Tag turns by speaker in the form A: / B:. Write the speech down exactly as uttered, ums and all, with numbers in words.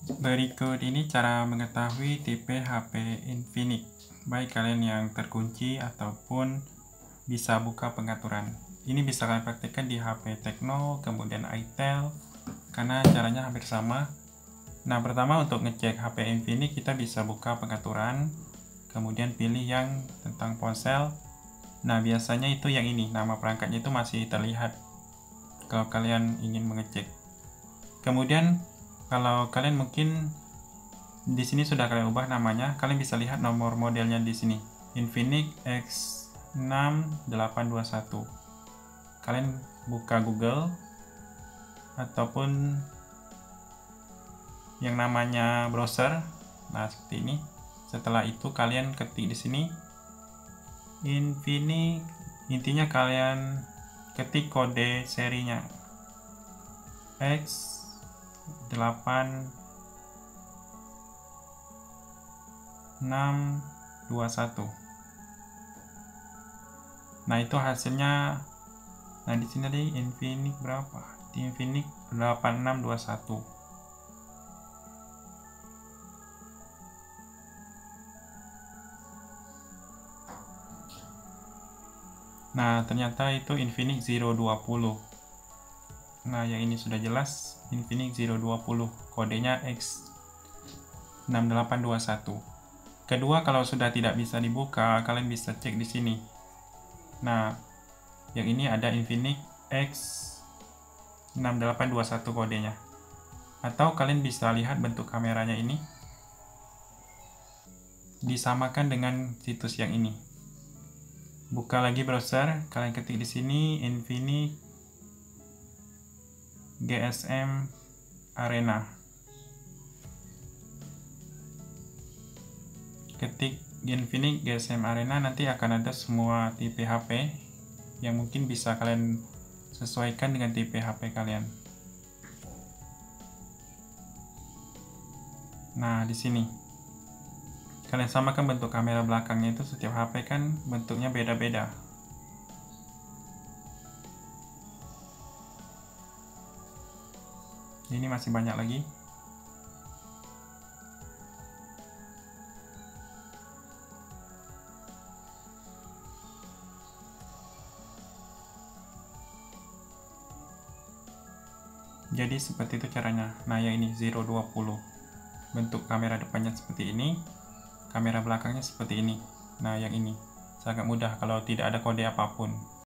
A: Berikut ini cara mengetahui tipe H P Infinix, baik kalian yang terkunci ataupun bisa buka pengaturan. Ini bisa kalian praktikkan di H P Tecno, kemudian Itel, karena caranya hampir sama. Nah, pertama untuk ngecek H P Infinix, kita bisa buka pengaturan, kemudian pilih yang tentang ponsel. Nah, biasanya itu yang ini, nama perangkatnya itu masih terlihat kalau kalian ingin mengecek. Kemudian kalau kalian mungkin di sini sudah kalian ubah namanya, kalian bisa lihat nomor modelnya di sini, Infinix X enam delapan dua satu. Kalian buka Google ataupun yang namanya browser. Nah, seperti ini. Setelah itu kalian ketik di sini Infinix, intinya kalian ketik kode serinya X delapan enam dua satu. Nah, itu hasilnya. Nah, di sini tadi Infinix berapa? Di Infinix delapan enam dua satu. Nah, ternyata itu Infinix nol dua nol. Nah, yang ini sudah jelas Infinix nol dua nol, kodenya X enam delapan dua satu. Kedua, kalau sudah tidak bisa dibuka, kalian bisa cek di sini. Nah, yang ini ada Infinix X enam delapan dua satu kodenya. Atau kalian bisa lihat bentuk kameranya ini. Disamakan dengan situs yang ini. Buka lagi browser, kalian ketik di sini Infinix G S M Arena. Ketik Infinix G S M Arena, nanti akan ada semua tipe H P yang mungkin bisa kalian sesuaikan dengan tipe H P kalian. Nah, di sini kalian samakan bentuk kamera belakangnya, itu setiap H P kan bentuknya beda-beda. Ini masih banyak lagi. Jadi seperti itu caranya. Nah, yang ini nol dua nol. Bentuk kamera depannya seperti ini, kamera belakangnya seperti ini. Nah, yang ini sangat mudah kalau tidak ada kode apapun.